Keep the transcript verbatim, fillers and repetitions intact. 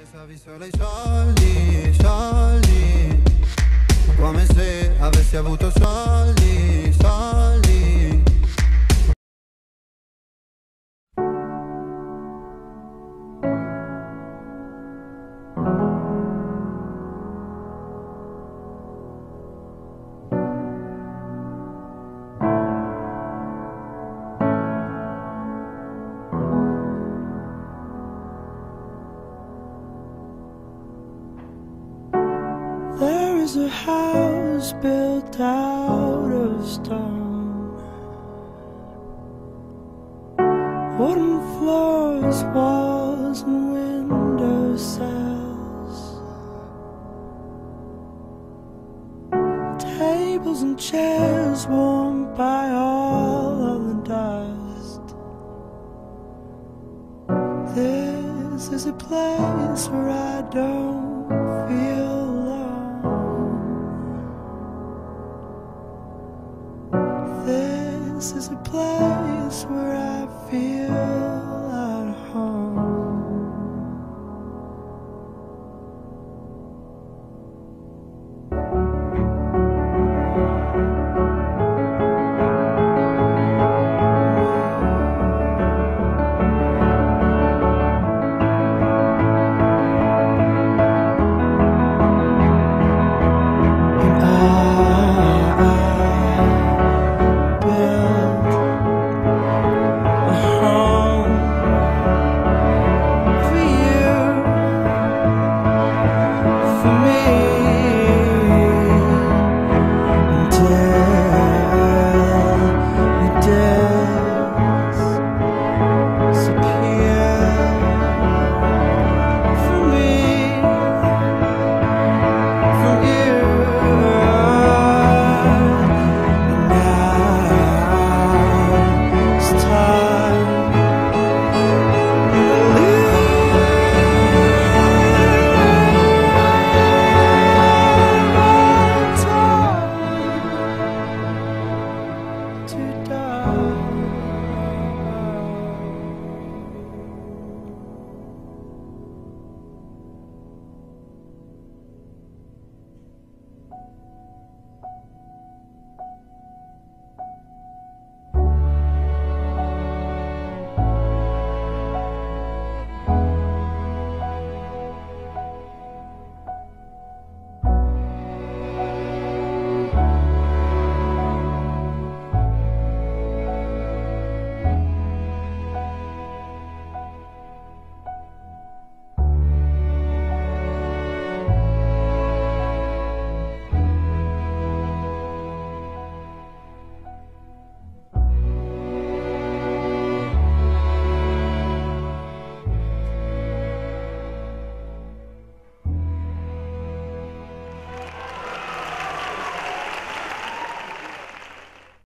Pensavi solo ai soldi, soldi, come se avessi avuto soldi, soldi. There is a house built out of stone, wooden floors, walls and window sills, tables and chairs warmed by all of the dust. This is a place where I don't feel This is a place where I